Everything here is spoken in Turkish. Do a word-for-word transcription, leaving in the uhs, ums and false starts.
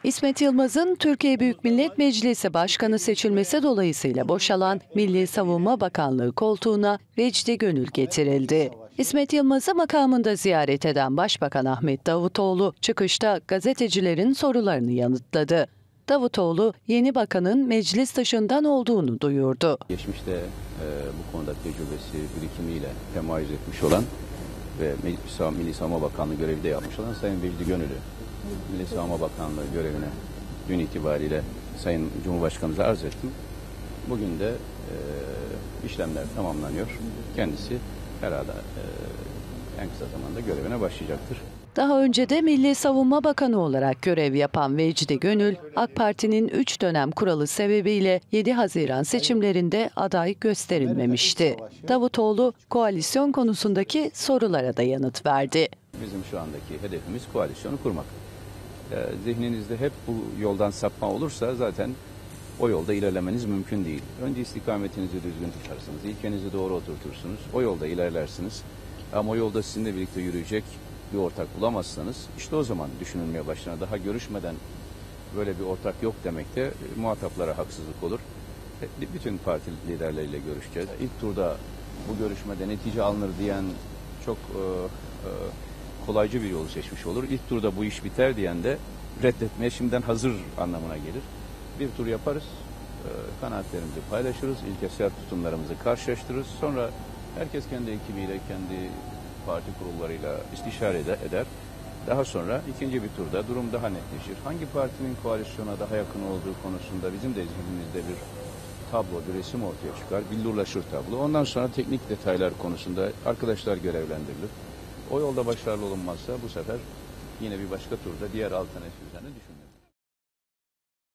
İsmet Yılmaz'ın Türkiye Büyük Millet Meclisi Başkanı seçilmesi dolayısıyla boşalan Milli Savunma Bakanlığı koltuğuna Vecdi Gönül getirildi. İsmet Yılmaz'ı makamında ziyaret eden Başbakan Ahmet Davutoğlu çıkışta gazetecilerin sorularını yanıtladı. Davutoğlu yeni bakanın meclis dışından olduğunu duyurdu. Geçmişte e, bu konuda tecrübesi, birikimiyle temayüz etmiş olan ve Milli Savunma Bakanlığı görevi de yapmış olan Sayın Vecdi Gönül'ü Milli Savunma Bakanlığı görevine dün itibariyle Sayın Cumhurbaşkanımıza arz ettim. Bugün de e, işlemler tamamlanıyor. Kendisi herhalde e, en kısa zamanda görevine başlayacaktır. Daha önce de Milli Savunma Bakanı olarak görev yapan Vecdi Gönül, AK Parti'nin üç dönem kuralı sebebiyle yedi Haziran seçimlerinde aday gösterilmemişti. Davutoğlu, koalisyon konusundaki sorulara da yanıt verdi. Bizim şu andaki hedefimiz koalisyonu kurmak. Zihninizde hep bu yoldan sapma olursa zaten o yolda ilerlemeniz mümkün değil. Önce istikametinizi düzgün tutarsınız, ilkenizi doğru oturtursunuz, o yolda ilerlersiniz. Ama o yolda sizinle birlikte yürüyecek bir ortak bulamazsanız işte o zaman düşünülmeye başlanır. Daha görüşmeden böyle bir ortak yok demek de muhataplara haksızlık olur. Bütün parti liderleriyle görüşeceğiz. İlk turda bu görüşmede netice alınır diyen çok e, e, kolaycı bir yolu seçmiş olur. İlk turda bu iş biter diyen de reddetmeye şimdiden hazır anlamına gelir. Bir tur yaparız, e, kanaatlerimizi paylaşırız, ilkesel tutumlarımızı karşılaştırırız. Sonra herkes kendi ekibiyle, kendi parti kurullarıyla istişare eder. Daha sonra ikinci bir turda durum daha netleşir. Hangi partinin koalisyona daha yakın olduğu konusunda bizim de zihnimizde bir tablo, bir resim ortaya çıkar, billurlaşır tablo. Ondan sonra teknik detaylar konusunda arkadaşlar görevlendirilir. O yolda başarılı olunmazsa bu sefer yine bir başka turda diğer alternatif üzerine düşünülür.